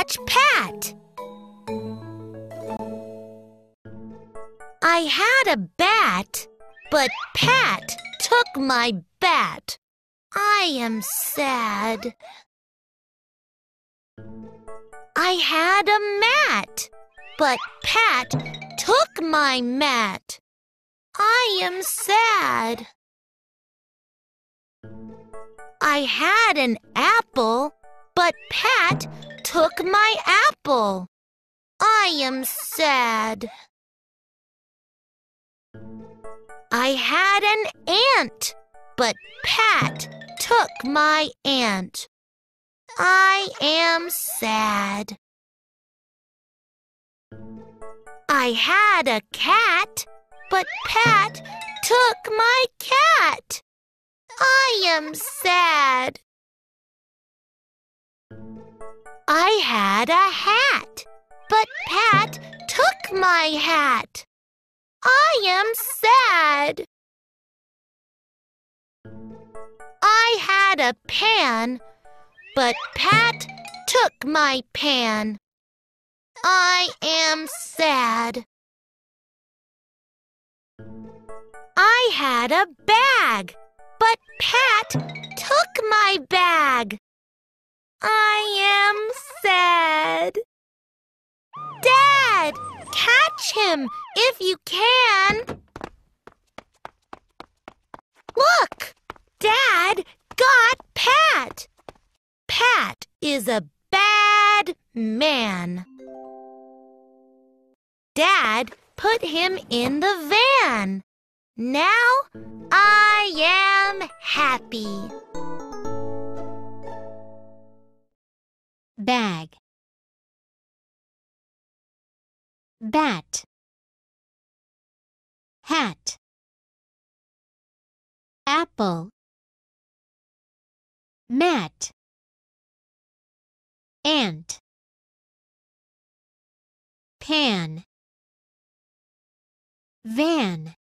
catch Pat. I had a bat, but Pat took my bat. I am sad. I had a mat, but Pat took my mat. I am sad. I had an apple, but Pat took my apple. I am sad. I had an ant, but Pat took my ant. I am sad. I had a cat, but Pat took my cat. I am sad. I had a hat, but Pat took my hat. I am sad. I had a pan, but Pat took my pan. I am sad. I had a bag, but Pat took my bag. I am sad. Dad, catch him if you can. Look, Dad got Pat. Pat is a bad man. Dad put him in the van. Now I am happy. Bag, bat, hat, apple, mat, ant, pan, van.